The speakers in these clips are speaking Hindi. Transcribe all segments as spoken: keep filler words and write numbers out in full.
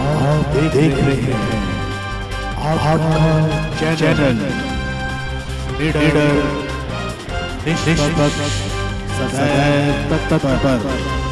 आप देख रहे हैं आपका चैनल लीडर निष्पक्ष सदैव तत्पर।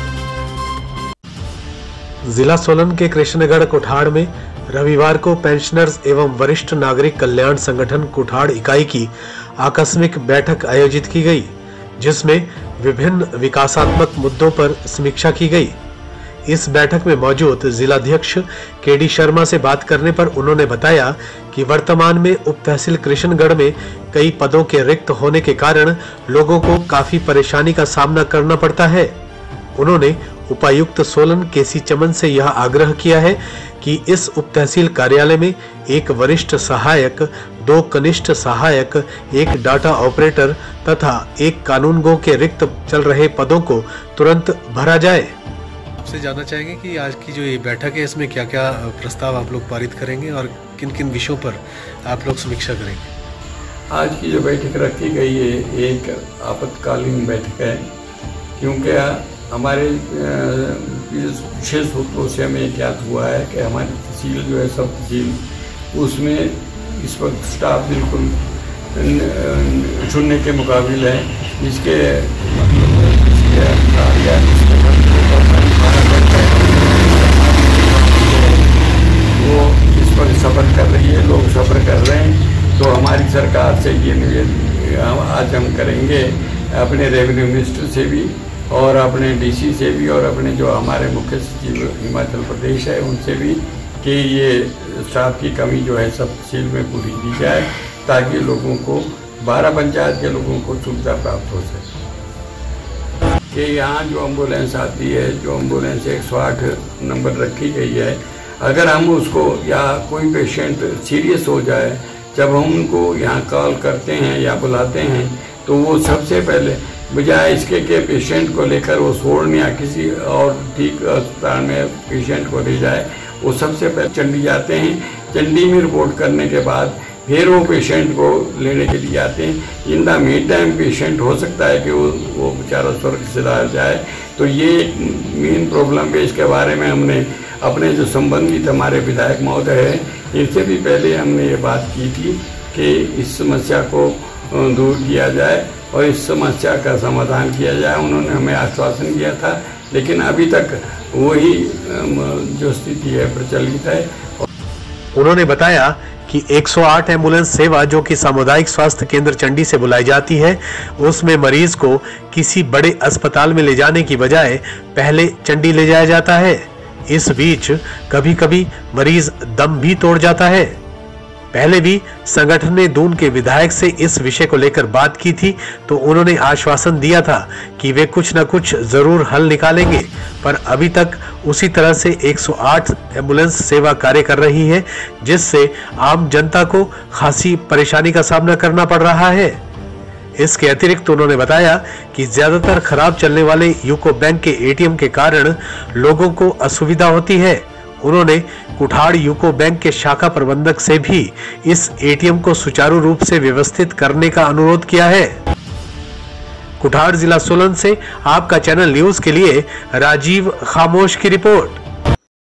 जिला सोलन के कृष्णगढ़ कुठाड़ में रविवार को पेंशनर्स एवं वरिष्ठ नागरिक कल्याण संगठन कुठाड़ इकाई की आकस्मिक बैठक आयोजित की गई, जिसमें विभिन्न विकासात्मक मुद्दों पर समीक्षा की गई। इस बैठक में मौजूद जिलाध्यक्ष के डी शर्मा से बात करने पर उन्होंने बताया कि वर्तमान में उप तहसील कृष्णगढ़ में कई पदों के रिक्त होने के कारण लोगों को काफी परेशानी का सामना करना पड़ता है। उन्होंने उपायुक्त सोलन केसी चमन से यह आग्रह किया है कि इस उप तहसील कार्यालय में एक वरिष्ठ सहायक, दो कनिष्ठ सहायक, एक डाटा ऑपरेटर तथा एक कानूनगो के रिक्त चल रहे पदों को तुरंत भरा जाए। आपसे जानना चाहेंगे कि आज की जो ये बैठक है इसमें क्या क्या प्रस्ताव आप लोग पारित करेंगे और किन किन विषयों पर आप लोग समीक्षा करेंगे। आज की जो बैठक रखी गई है एक आपातकालीन बैठक है, क्योंकि हमारे विशेष सूत्रों से हमें ज्ञात हुआ है कि हमारी तहसील जो है सब तहसील उसमें इस वक्त स्टाफ बिल्कुल चुनने के मुकाबिल है। इसके वो इस पर सफ़र कर रही है, लोग सफ़र कर रहे हैं। तो हमारी सरकार से ये निवेदन आज हम करेंगे अपने रेवेन्यू मिनिस्टर से भी और अपने डीसी से भी और अपने जो हमारे मुख्य सचिव हिमाचल प्रदेश है उनसे भी कि ये स्टाफ की कमी जो है सब तहसील में पूरी की जाए, ताकि लोगों को बारह पंचायत के लोगों को सुविधा प्राप्त हो सके। कि यहाँ जो एम्बुलेंस आती है, जो एम्बुलेंस एक सौ आठ नंबर रखी गई है, अगर हम उसको या कोई पेशेंट सीरियस हो जाए, जब हम उनको यहाँ कॉल करते हैं या बुलाते हैं तो वो सबसे पहले बजाय इसके के पेशेंट को लेकर वो सोलन या किसी और ठीक अस्पताल में पेशेंट को ले जाए, वो सबसे पहले चंडी जाते हैं। चंडी में रिपोर्ट करने के बाद फिर वो पेशेंट को लेने के लिए आते हैं। In the meantime patient हो सकता है कि वो वो बेचारा स्वर्ग से जाए। तो ये एक मेन प्रॉब्लम है, इसके बारे में हमने अपने जो संबंधित हमारे विधायक महोदय हैं इनसे भी पहले हमने ये बात की थी कि इस समस्या को दूर किया जाए और इस समस्या का समाधान किया जाए। उन्होंने हमें आश्वासन दिया था, लेकिन अभी तक वही जो स्थिति है प्रचलित है। उन्होंने बताया कि एक सौ आठ एम्बुलेंस सेवा जो कि सामुदायिक स्वास्थ्य केंद्र चंडी से बुलाई जाती है, उसमें मरीज को किसी बड़े अस्पताल में ले जाने की बजाय पहले चंडी ले जाया जाता है। इस बीच कभी कभी मरीज दम भी तोड़ जाता है। पहले भी संगठन ने दून के विधायक से इस विषय को लेकर बात की थी, तो उन्होंने आश्वासन दिया था कि वे कुछ न कुछ जरूर हल निकालेंगे, पर अभी तक उसी तरह से एक सौ आठ एम्बुलेंस सेवा कार्य कर रही है, जिससे आम जनता को खासी परेशानी का सामना करना पड़ रहा है। इसके अतिरिक्त उन्होंने बताया कि ज्यादातर खराब चलने वाले यूको बैंक के एटीएम के कारण लोगों को असुविधा होती है। उन्होंने कुठाड़ यूको बैंक के शाखा प्रबंधक से भी इस एटीएम को सुचारू रूप से व्यवस्थित करने का अनुरोध किया है। कुठाड़ जिला सोलन से आपका चैनल न्यूज के लिए राजीव खामोश की रिपोर्ट।